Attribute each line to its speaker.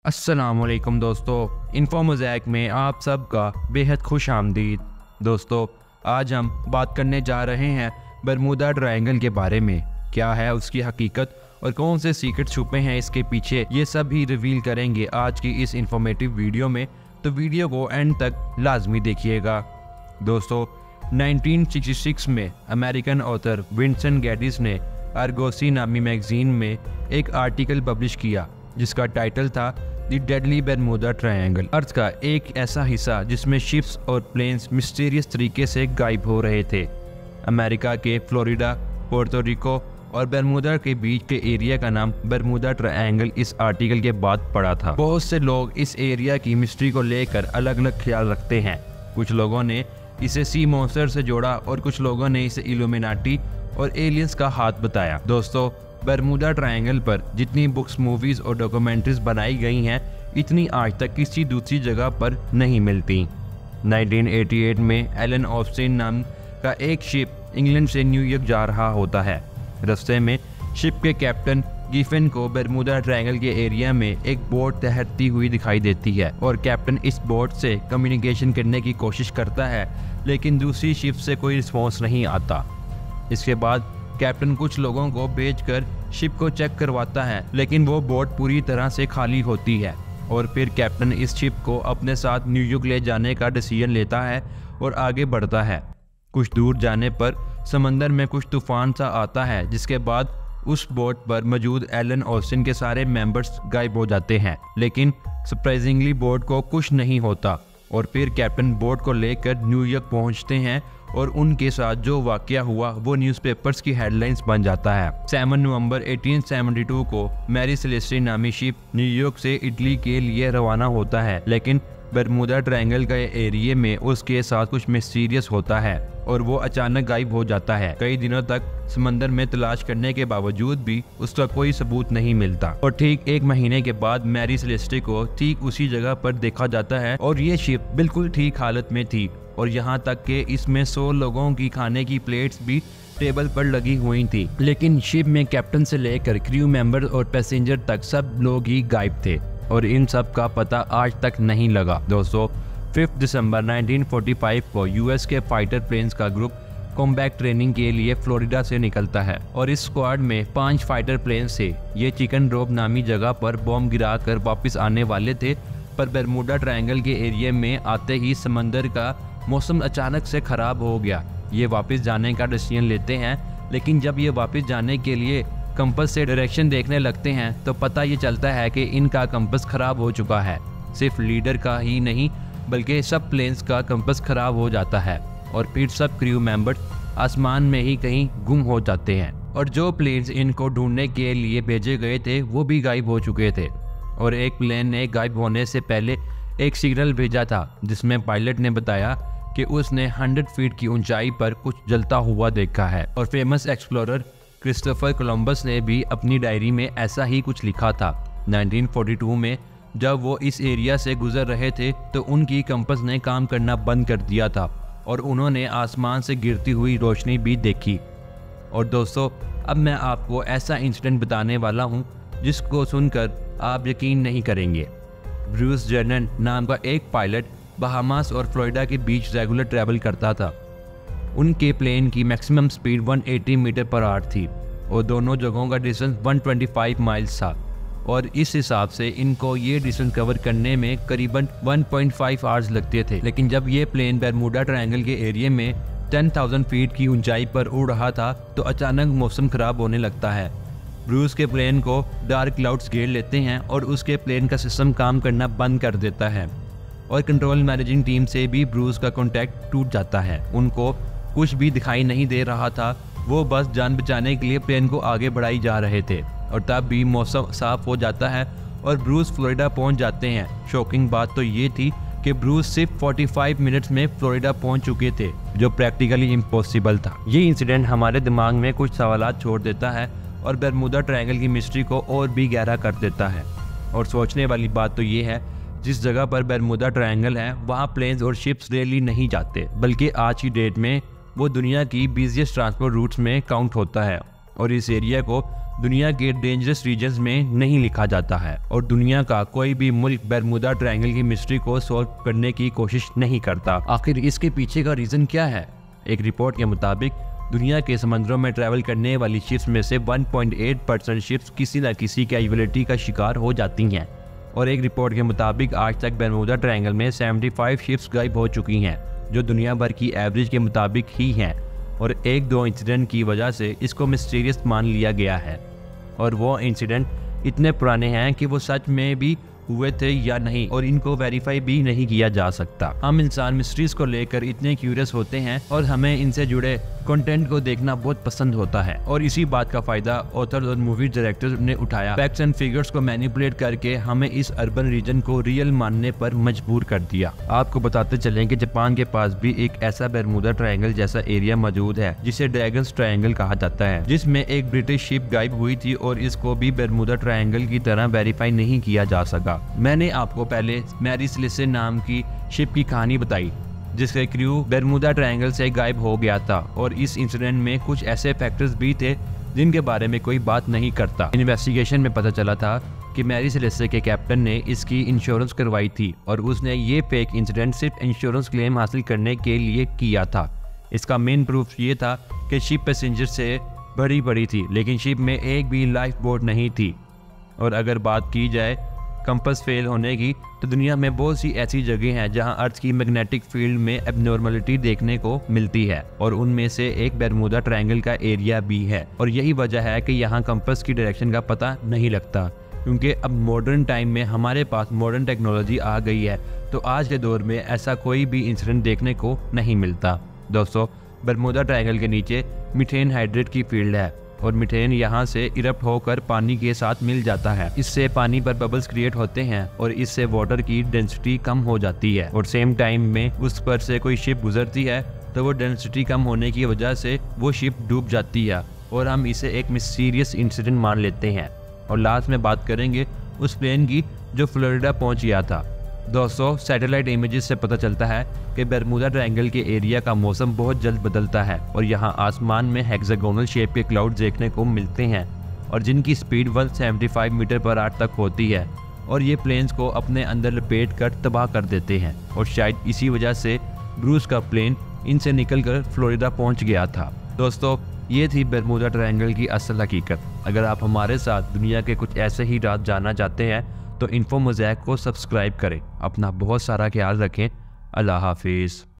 Speaker 1: अस्सलामुअलैकुम दोस्तों, info mosaic में आप सबका बेहद खुश आमदीद। दोस्तों, आज हम बात करने जा रहे हैं बरमूदा ट्रायंगल के बारे में। क्या है उसकी हकीकत और कौन से सीक्रेट छुपे हैं इसके पीछे, ये सब ही रिवील करेंगे आज की इस इंफॉर्मेटिव वीडियो में, तो वीडियो को एंड तक लाजमी देखिएगा। दोस्तों, 1966 में अमेरिकन ऑथर विंसेंट गैडिस ने आर्गोसी नामी मैगजीन में एक आर्टिकल पब्लिश किया जिसका टाइटल था the deadly Bermuda triangle, earth का एक ऐसा हिस्सा जिसमें शिप्स और प्लेन्स मिस्टीरियस तरीके से गायब हो रहे थे। अमेरिका के फ्लोरिडा, पोर्टो रिको और बरमूदा के बीच के एरिया का नाम बरमूदा ट्रायंगल इस आर्टिकल के बाद पड़ा था। बहुत से लोग इस एरिया की मिस्ट्री को लेकर अलग अलग ख्याल रखते हैं। कुछ लोगों ने इसे सी मॉन्स्टर से जोड़ा और कुछ लोगों ने इसे इल्यूमिनाटी और एलियंस का हाथ बताया। दोस्तों, बरमूदा ट्रायंगल पर जितनी बुक्स, मूवीज और डॉक्यूमेंट्रीज बनाई गई हैं, इतनी आज तक किसी दूसरी जगह पर नहीं मिलती। 1988 में एलन ऑस्टिन नाम का एक शिप इंग्लैंड से न्यूयॉर्क जा रहा होता है। रास्ते में शिप के कैप्टन गिफन को बरमूदा ट्रायंगल के एरिया में एक बोट तैरती हुई दिखाई देती है और कैप्टन इस बोट से कम्युनिकेशन करने की कोशिश करता है, लेकिन दूसरी शिप से कोई रिस्पॉन्स नहीं आता। इसके बाद कैप्टन कुछ लोगों को भेजकर शिप को चेक करवाता है, लेकिन वो बोट पूरी तरह से खाली होती है और फिर कैप्टन इस शिप को अपने साथ न्यूयॉर्क ले जाने का डिसीजन लेता है और आगे बढ़ता है। कुछ दूर जाने पर समंदर में कुछ तूफान सा आता है, जिसके बाद उस बोट पर मौजूद एलन ऑस्टिन के सारे मेंबर्स गायब हो जाते हैं, लेकिन सरप्राइजिंगली बोट को कुछ नहीं होता और फिर कैप्टन बोट को लेकर न्यूयॉर्क पहुंचते हैं और उनके साथ जो वाकया हुआ वो न्यूज़पेपर्स की हेडलाइंस बन जाता है। 7 नवंबर 1872 को मैरी सेलेस्टी नामी शिप न्यूयॉर्क से इटली के लिए रवाना होता है, लेकिन बरमूदा ट्रायंगल के एरिया में उसके साथ कुछ मिस्टीरियस होता है और वो अचानक गायब हो जाता है। कई दिनों तक समंदर में तलाश करने के बावजूद भी उसका कोई सबूत नहीं मिलता और ठीक एक महीने के बाद मैरी सेलेस्टी को ठीक उसी जगह पर देखा जाता है और ये शिप बिल्कुल ठीक हालत में थी और यहाँ तक कि इसमें 100 लोगों की खाने की प्लेट्स भी टेबल पर लगी हुई थी, लेकिन शिप में कैप्टन से लेकर क्रू मेंबर और पैसेंजर तक सब लोग ही गायब थे और इन सब का पता आज तक नहीं लगा। दोस्तों, 5 दिसंबर 1945 को यूएस के फाइटर प्लेन्स का ग्रुप कॉम्बैट ट्रेनिंग के लिए फ्लोरिडा से निकलता है और इस स्क्वाड में 5 फाइटर प्लेन्स थे। ये चिकन रोक नामी जगह पर बॉम्ब गिराकर वापस आने वाले थे, पर बरमूदा ट्रायंगल के एरिया में आते ही समंदर का मौसम अचानक से खराब हो गया। ये वापस जाने का डिसीजन लेते हैं, लेकिन जब ये वापस जाने के लिए कंपास से डायरेक्शन देखने लगते हैं तो पता ये चलता है कि इनका कंपास खराब हो चुका है। सिर्फ लीडर का ही नहीं बल्कि सब प्लेन्स का कंपास खराब हो जाता है और फिर सब क्रू मेंबर्स आसमान में ही कहीं गुम हो जाते हैं और जो प्लेन्स इनको ढूंढने के लिए भेजे गए थे वो भी गायब हो चुके थे। और एक प्लेन ने गायब होने से पहले एक सिग्नल भेजा था जिसमें पायलट ने बताया कि उसने 100 फीट की ऊंचाई पर कुछ जलता हुआ देखा है। और फेमस एक्सप्लोरर क्रिस्टोफर कोलंबस ने भी अपनी डायरी में ऐसा ही कुछ लिखा था। 1942 में जब वो इस एरिया से गुजर रहे थे तो उनकी कंपास ने काम करना बंद कर दिया था और उन्होंने आसमान से गिरती हुई रोशनी भी देखी। और दोस्तों, अब मैं आपको ऐसा इंसिडेंट बताने वाला हूँ जिसको सुनकर आप यकीन नहीं करेंगे। ब्रूस जर्नन नाम का एक पायलट बहामास और फ्लोरिडा के बीच रेगुलर ट्रैवल करता था। उनके प्लेन की maximum speed 180 metre per hour थी और दोनों जगहों का डिस्टेंस 125 माइल्स था और इस हिसाब से इनको ये डिस्टेंस कवर करने में करीबन 1.5 आवर्स लगते थे। लेकिन जब ये प्लेन बरमूदा ट्रायंगल के एरिया में 10,000 फीट की ऊंचाई पर उड़ रहा था तो अचानक मौसम खराब होने लगता है। ब्रूस के प्लेन को डार्क क्लाउड्स घेर लेते हैं और उसके प्लेन का सिस्टम काम करना बंद कर देता है और कंट्रोल मैनेजिंग टीम से भी ब्रूस का कांटेक्ट टूट जाता है। उनको कुछ भी दिखाई नहीं दे रहा था, वो बस जान बचाने के लिए प्लेन को आगे बढ़ाई जा रहे थे और तब भी मौसम साफ हो जाता है और ब्रूस फ्लोरिडा पहुंच जाते हैं। शॉकिंग बात तो ये थी कि ब्रूस सिर्फ 45 मिनट्स में फ्लोरिडा पहुंच चुके थे, जो प्रैक्टिकली इम्पॉसिबल था। ये इंसिडेंट हमारे दिमाग में कुछ सवालात छोड़ देता है और बरमूदा ट्रायंगल की मिस्ट्री को और भी गहरा कर देता है। और सोचने वाली बात तो ये है, जिस जगह पर बरमूदा ट्रायंगल है वहाँ प्लेन्स और शिप्स रेयरली नहीं जाते, बल्कि आज की डेट में वो दुनिया की बिजिएस्ट ट्रांसपोर्ट रूट्स में काउंट होता है और इस एरिया को दुनिया के डेंजरस रीजन्स में नहीं लिखा जाता है और दुनिया का कोई भी मुल्क बरमूदा ट्रायंगल की मिस्ट्री को सॉल्व करने की कोशिश नहीं करता। आखिर इसके पीछे का रीजन क्या है? एक रिपोर्ट के मुताबिक दुनिया के समंदरों में ट्रैवल करने वाली शिप्स में से 1.8% शिप्स किसी न किसी कैजुअलिटी का शिकार हो जाती हैं और एक रिपोर्ट के मुताबिक आज तक बरमूदा ट्रायंगल में 75 शिप्स गायब हो चुकी हैं, जो दुनिया भर की एवरेज के मुताबिक ही हैं और एक दो इंसिडेंट की वजह से इसको मिस्टीरियस मान लिया गया है और वो इंसिडेंट इतने पुराने हैं कि वो सच में भी हुए थे या नहीं और इनको वेरीफाई भी नहीं किया जा सकता। हम इंसान मिस्ट्रीज को लेकर इतने क्यूरियस होते हैं और हमें इनसे जुड़े कंटेंट को देखना बहुत पसंद होता है और इसी बात का फायदा ऑथर और मूवी डायरेक्टर्स ने उठाया। फैक्ट्स एंड फिगर्स को मैनिपुलेट करके हमें इस अर्बन रीजन को रियल मानने पर मजबूर कर दिया। आपको बताते चलें कि जापान के पास भी एक ऐसा बरमूदा ट्रायंगल जैसा एरिया मौजूद है जिसे ड्रैगन्स ट्रायंगल कहा जाता है, जिसमें एक ब्रिटिश शिप गायब हुई थी और इसको भी बरमूदा ट्रायंगल की तरह वेरीफाई नहीं किया जा सका। मैंने आपको पहले मैरी सेलेस्टे नाम की शिप की कहानी बताई जिसका क्रू बरमूदा ट्रायंगल से गायब हो गया था और इस इंसिडेंट में कुछ ऐसे फैक्टर्स भी थे जिनके बारे में कोई बात नहीं करता। इन्वेस्टिगेशन में पता चला था कि मैरी सेलेस्टे के कैप्टन ने इसकी इंश्योरेंस करवाई थी और उसने ये फेक इंसिडेंट सिर्फ इंश्योरेंस क्लेम हासिल करने के लिए किया था। इसका मेन प्रूफ ये था कि शिप पैसेंजर से भरी पड़ी थी लेकिन शिप में एक भी लाइफ बोट नहीं थी। और अगर बात की जाए कंपास फेल होने की तो दुनिया में बहुत सी ऐसी जगह हैं जहां अर्थ की मैग्नेटिक फील्ड में एबनॉर्मलिटी देखने को मिलती है और उनमें से एक बरमूदा ट्रायंगल का एरिया भी है और यही वजह है कि यहां कंपास की डायरेक्शन का पता नहीं लगता क्योंकि अब मॉडर्न टाइम में हमारे पास मॉडर्न टेक्नोलॉजी आ गई है तो आज के दौर में ऐसा कोई भी इंसिडेंट देखने को नहीं मिलता। दोस्तों, बरमूदा ट्रायंगल के नीचे मीथेन हाइड्रेट की फील्ड है और मीथेन यहाँ से इरप्ट होकर पानी के साथ मिल जाता है। इससे पानी पर बबल्स क्रिएट होते हैं और इससे वाटर की डेंसिटी कम हो जाती है और सेम टाइम में उस पर से कोई शिप गुजरती है तो वो डेंसिटी कम होने की वजह से वो शिप डूब जाती है और हम इसे एक मिस्टीरियस इंसिडेंट मान लेते हैं। और लास्ट में बात करेंगे उस प्लेन की जो फ्लोरिडा पहुंच गया था। दोस्तों, सैटेलाइट इमेजेस से पता चलता है कि बरमूदा ट्रायंगल के एरिया का मौसम बहुत जल्द बदलता है और यहाँ आसमान में हेक्सागोनल शेप के क्लाउड देखने को मिलते हैं और जिनकी स्पीड 175 मीटर पर आवर तक होती है और ये प्लेन्स को अपने अंदर लपेट कर तबाह कर देते हैं और शायद इसी वजह से ब्रूस का प्लेन इनसे निकलकर फ्लोरिडा पहुंच गया था। दोस्तों, ये थी बरमूदा ट्रायंगल की असल हकीकत। अगर आप हमारे साथ दुनिया के कुछ ऐसे ही राज जानना चाहते हैं तो इन्फो मोज़ैक को सब्सक्राइब करें। अपना बहुत सारा ख्याल रखें। अल्लाह हाफिज़।